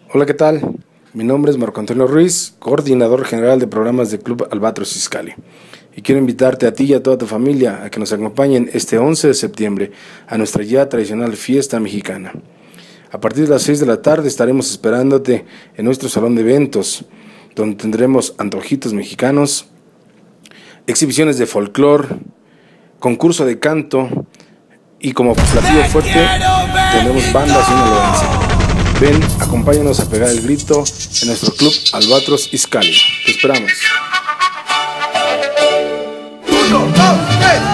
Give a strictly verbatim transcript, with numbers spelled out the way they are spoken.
Hola, ¿qué tal? Mi nombre es Marco Antonio Ruiz, coordinador general de programas del Club Albatros Izcalli. Y quiero invitarte a ti y a toda tu familia a que nos acompañen este once de septiembre a nuestra ya tradicional fiesta mexicana. A partir de las seis de la tarde estaremos esperándote en nuestro salón de eventos, donde tendremos antojitos mexicanos, exhibiciones de folclore, concurso de canto y como platillo fuerte tendremos bandas y una alabanza. Ven, acompáñanos a pegar el grito en nuestro Club Albatros Izcalli. Te esperamos. Uno, dos, tres.